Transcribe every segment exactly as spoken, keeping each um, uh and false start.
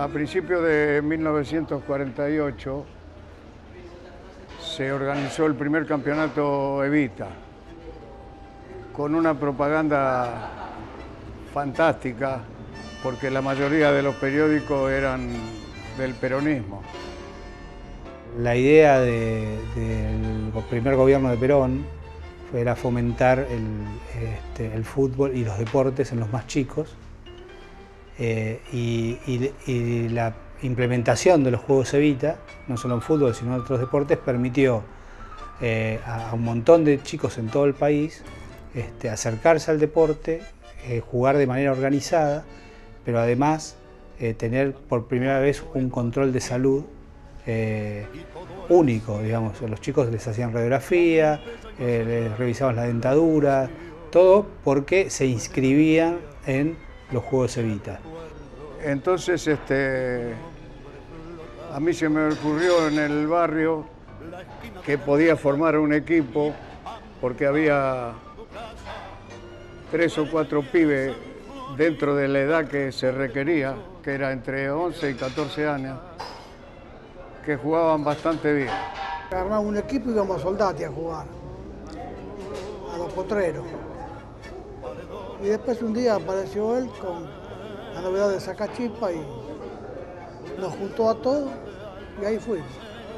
A principios de mil novecientos cuarenta y ocho se organizó el primer campeonato Evita, con una propaganda fantástica, porque la mayoría de los periódicos eran del peronismo. La idea de, del primer gobierno de Perón era fomentar el, este, el fútbol y los deportes en los más chicos, eh, y, y, y la implementación de los Juegos Evita, no solo en fútbol sino en otros deportes, permitió eh, a un montón de chicos en todo el país este, acercarse al deporte, eh, jugar de manera organizada, pero además eh, tener por primera vez un control de salud eh, único, digamos. A los chicos les hacían radiografía, eh, les revisaban la dentadura, todo porque se inscribían en los Juegos Evita. Entonces este, a mí se me ocurrió en el barrio que podía formar un equipo, porque había tres o cuatro pibes dentro de la edad que se requería, que era entre once y catorce años, que jugaban bastante bien. Armamos un equipo y íbamos a Soldati a jugar, a los potreros. Y después un día apareció él con la novedad de Sacachispas y nos juntó a todos y ahí fuimos.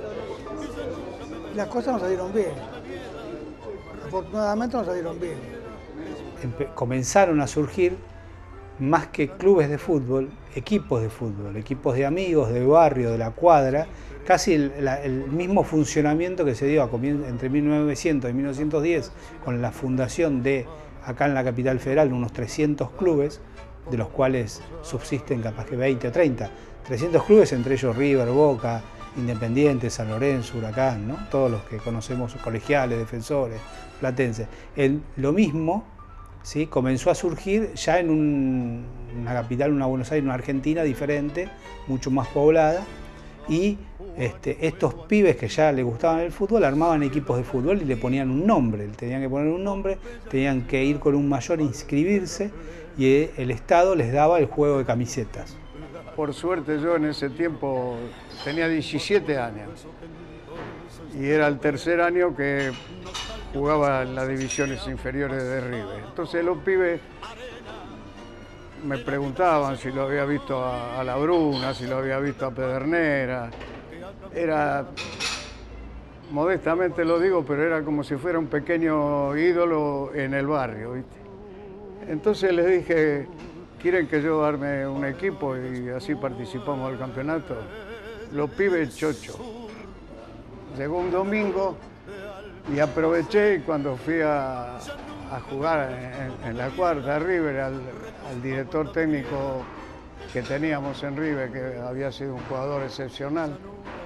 Y las cosas nos salieron bien. Afortunadamente nos salieron bien. Empe- comenzaron a surgir, más que clubes de fútbol, equipos de fútbol, equipos de amigos, de barrio, de la cuadra, casi el, la, el mismo funcionamiento que se dio a entre mil novecientos y mil novecientos diez con la fundación de, acá en la capital federal, unos trescientos clubes, de los cuales subsisten capaz que veinte o treinta. trescientos clubes, entre ellos River, Boca, Independiente, San Lorenzo, Huracán, ¿no? Todos los que conocemos, colegiales, defensores, platenses. El, lo mismo, ¿sí?, comenzó a surgir ya en un, una capital, una Buenos Aires, una Argentina diferente, mucho más poblada, y este, estos pibes que ya les gustaban el fútbol armaban equipos de fútbol y le ponían un nombre, tenían que poner un nombre, tenían que ir con un mayor a inscribirse y el Estado les daba el juego de camisetas. Por suerte yo en ese tiempo tenía diecisiete años y era el tercer año que jugaba en las divisiones inferiores de River. Entonces los pibes me preguntaban si lo había visto a, a La Bruna, si lo había visto a Pedernera. Era, modestamente lo digo, pero era como si fuera un pequeño ídolo en el barrio, ¿viste? Entonces les dije, ¿quieren que yo arme un equipo y así participamos del campeonato? Los pibes chocho. Llegó un domingo y aproveché, y cuando fui a, a jugar en, en la cuarta River, al, al director técnico que teníamos en River, que había sido un jugador excepcional,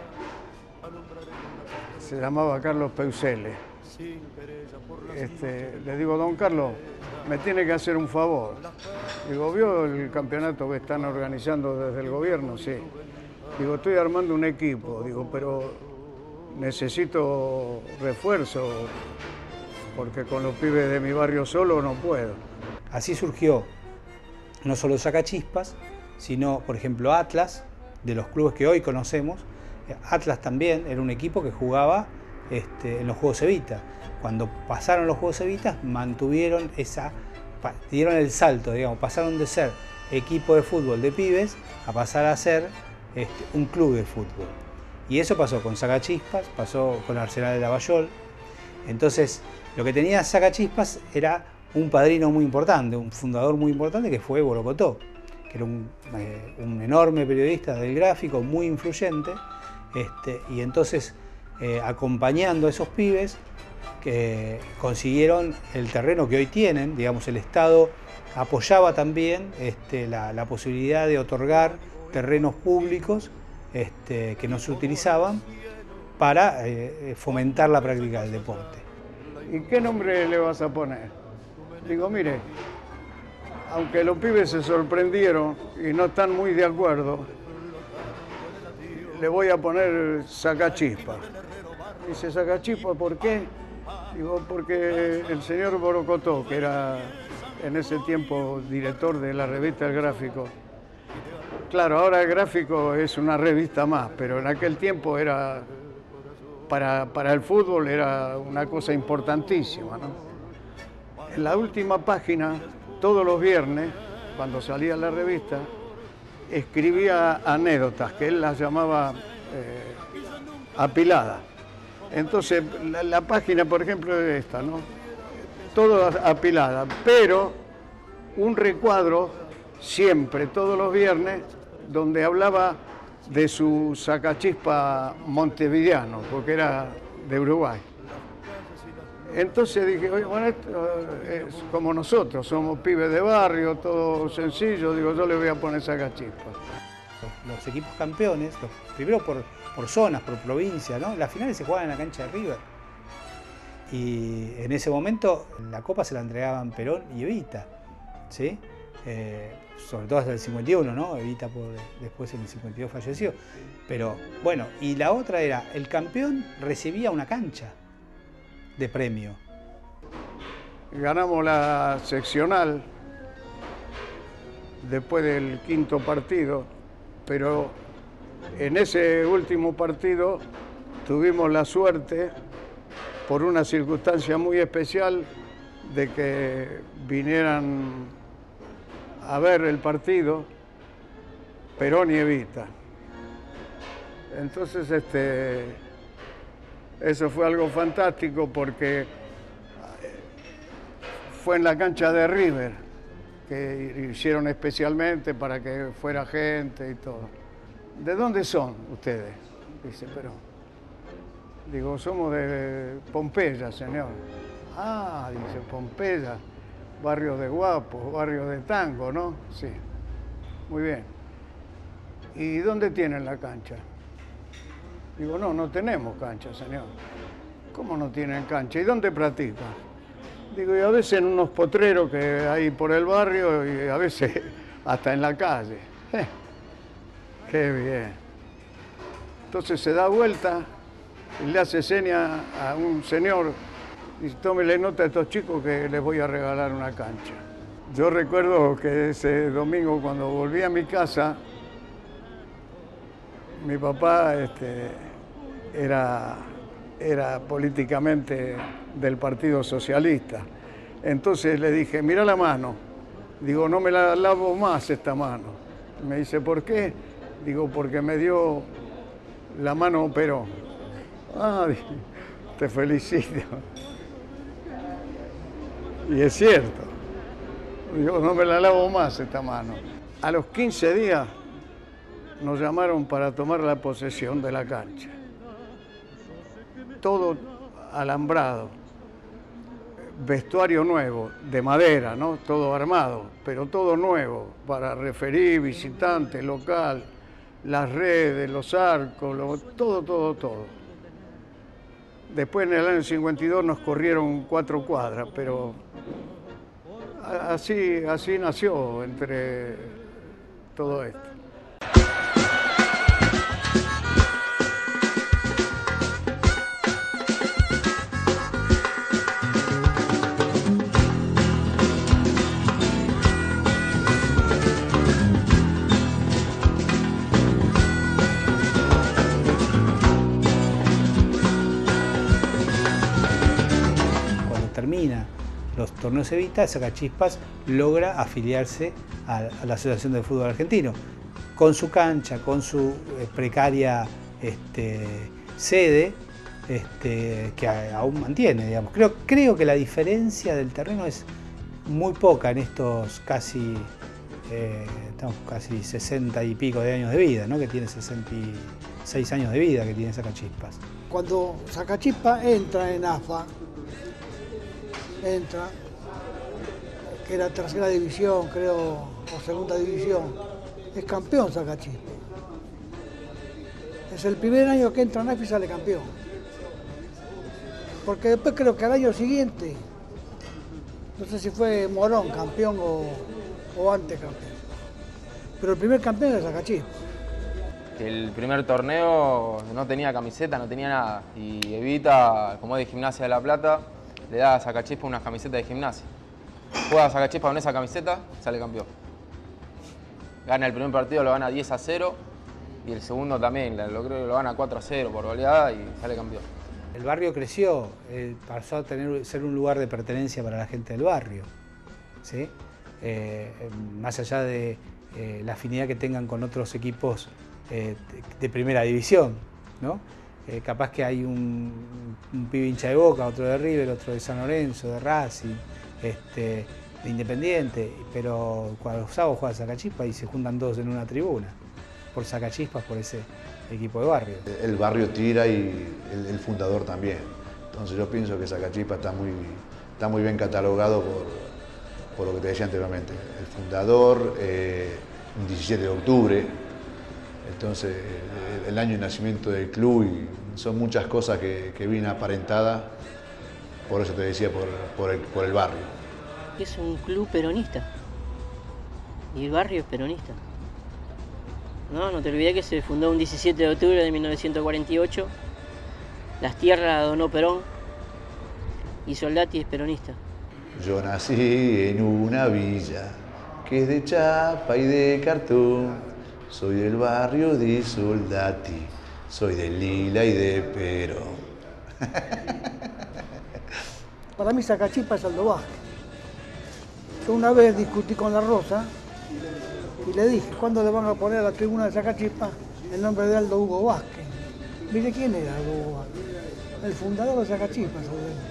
se llamaba Carlos Peusele. Este, le digo, don Carlos, me tiene que hacer un favor. Digo, ¿vio el campeonato que están organizando desde el gobierno? Sí. Digo, estoy armando un equipo, digo, pero necesito refuerzo, porque con los pibes de mi barrio solo no puedo. Así surgió no solo Sacachispas, sino, por ejemplo, Atlas, de los clubes que hoy conocemos. Atlas también era un equipo que jugaba este, en los Juegos Evita. Cuando pasaron los Juegos Evita, mantuvieron esa, dieron el salto, digamos, pasaron de ser equipo de fútbol de pibes a pasar a ser este, un club de fútbol. Y eso pasó con Sacachispas, pasó con Arsenal de Lavallol. Entonces, lo que tenía Sacachispas era un padrino muy importante, un fundador muy importante, que fue Borocotó, que era un, eh, un enorme periodista del Gráfico, muy influyente, este, y entonces, eh, acompañando a esos pibes, que consiguieron el terreno que hoy tienen. Digamos, el Estado apoyaba también este, la, la posibilidad de otorgar terrenos públicos este, que no se utilizaban para eh, fomentar la práctica del deporte. ¿Y qué nombre le vas a poner? Digo, mire, aunque los pibes se sorprendieron y no están muy de acuerdo, le voy a poner Sacachispas. Dice, Sacachispas, ¿por qué? Digo, porque el señor Borocotó, que era en ese tiempo director de la revista El Gráfico, Claro, ahora el Gráfico es una revista más, pero en aquel tiempo era, para, para el fútbol era una cosa importantísima, ¿no? En la última página, todos los viernes, cuando salía la revista, escribía anécdotas, que él las llamaba eh, apiladas. Entonces, la, la página, por ejemplo, es esta, ¿no? Todo apilada, pero un recuadro siempre, todos los viernes, donde hablaba de su sacachispa montevideano, porque era de Uruguay. Entonces dije, oye, bueno, esto es como nosotros, somos pibes de barrio, todo sencillo, digo, yo le voy a poner sacachispas. Los equipos campeones, los, primero por, por zonas, por provincia, ¿no? Las finales se jugaban en la cancha de River. Y en ese momento la copa se la entregaban Perón y Evita, ¿sí? Eh, sobre todo hasta el cincuenta y uno, ¿no? Evita por, después en el cincuenta y dos falleció. Pero bueno, y la otra era, el campeón recibía una cancha de premio. Ganamos la seccional después del quinto partido, pero en ese último partido tuvimos la suerte, por una circunstancia muy especial, de que vinieran a ver el partido Perón y Evita. Entonces, este, eso fue algo fantástico porque fue en la cancha de River, que hicieron especialmente para que fuera gente y todo. ¿De dónde son ustedes? Dice Perón. Digo, somos de Pompeya, señor. Ah, dice, Pompeya, barrio de guapos, barrio de tango, ¿no? Sí, muy bien. ¿Y dónde tienen la cancha? Digo, no, no tenemos cancha, señor. ¿Cómo no tienen cancha? ¿Y dónde practican? Digo, y a veces en unos potreros que hay por el barrio y a veces hasta en la calle. Eh, qué bien. Entonces se da vuelta y le hace seña a un señor y tómele nota a estos chicos que les voy a regalar una cancha. Yo recuerdo que ese domingo cuando volví a mi casa, mi papá este, era, era políticamente del Partido Socialista. Entonces le dije, mira la mano. Digo, no me la lavo más esta mano. Me dice, ¿por qué? Digo, porque me dio la mano Perón. Ah, te felicito. Y es cierto. Digo, no me la lavo más esta mano. A los quince días nos llamaron para tomar la posesión de la cancha. Todo alambrado, vestuario nuevo, de madera, ¿no? Todo armado, pero todo nuevo, para referir, visitante, local, las redes, los arcos, lo, todo, todo, todo. Después en el año cincuenta y dos nos corrieron cuatro cuadras, pero así, así nació entre todo esto. Termina los torneos Evita, Sacachispas logra afiliarse a, a la Asociación de Fútbol Argentino, con su cancha, con su eh, precaria este, sede, este, que a, aún mantiene, digamos. Creo, creo que la diferencia del terreno es muy poca en estos casi, eh, estamos casi sesenta y pico de años de vida, ¿no? Que tiene sesenta y seis años de vida que tiene Sacachispas. Cuando Sacachispas entra en A F A, entra, que era tercera división, creo, o segunda división, es campeón Sacachispas. Es el primer año que entra en A F A y sale campeón. Porque después creo que al año siguiente, no sé si fue Morón campeón o, o antes campeón, pero el primer campeón es Sacachispas. El primer torneo no tenía camiseta, no tenía nada, y Evita, como es de Gimnasia de La Plata, le da a Sacachispas una camiseta de Gimnasia. Juega a Sacachispas con esa camiseta, sale campeón. gana el primer partido, lo gana diez a cero, y el segundo también, lo creo que lo gana cuatro a cero por goleada y sale campeón. El barrio creció, eh, pasó a tener, ser un lugar de pertenencia para la gente del barrio, ¿sí? Eh, más allá de eh, la afinidad que tengan con otros equipos eh, de, de primera división, ¿no? Eh, capaz que hay un, un pibe hincha de Boca, otro de River, otro de San Lorenzo, de Racing, este, de Independiente, pero cuando los sábados juega Sacachispas y se juntan todos en una tribuna, por Sacachispas, por ese equipo de barrio. El barrio tira y el, el fundador también. Entonces yo pienso que Sacachispas está muy, está muy bien catalogado por, por lo que te decía anteriormente. El fundador, eh, un diecisiete de octubre, entonces el, el año de nacimiento del club, y son muchas cosas que, que vienen aparentadas, por eso te decía, por, por, el, por el barrio. Es un club peronista y el barrio es peronista. No, no te olvides que se fundó un diecisiete de octubre de mil novecientos cuarenta y ocho. Las tierras las donó Perón y Soldati es peronista. Yo nací en una villa que es de chapa y de cartón. Soy del barrio de Soldati, soy de Lila y de Perón. Para mí Sacachispas es Aldo Vázquez. Yo una vez discutí con La Rosa y le dije, ¿cuándo le van a poner a la tribuna de Sacachispas el nombre de Aldo Hugo Vázquez? Mire quién era Aldo Hugo Vázquez, el fundador de Sacachispas.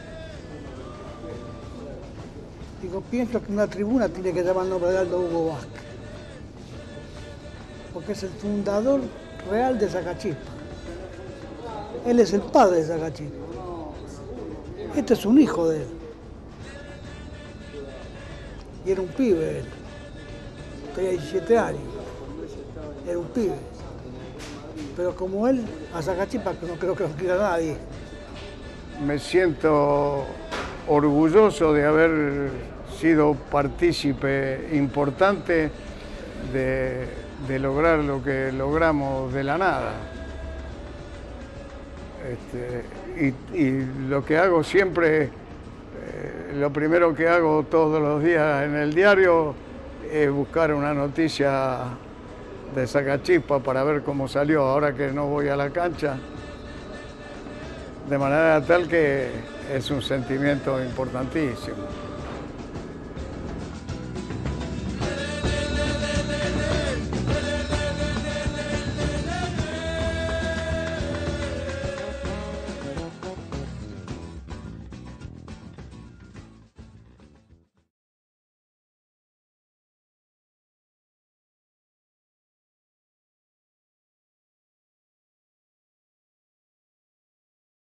Digo, pienso que una tribuna tiene que llevar el nombre de Aldo Hugo Vázquez, porque es el fundador real de Sacachispas. Él es el padre de Sacachispas. Este es un hijo de él. Y era un pibe él. Tenía diecisiete años. Era un pibe. Pero como él, a Sacachispas no creo que lo quiera nadie. Me siento orgulloso de haber sido partícipe importante de, de lograr lo que logramos de la nada. Este, y, y lo que hago siempre, eh, lo primero que hago todos los días en el diario es buscar una noticia de Sacachispas para ver cómo salió ahora que no voy a la cancha, de manera tal que es un sentimiento importantísimo.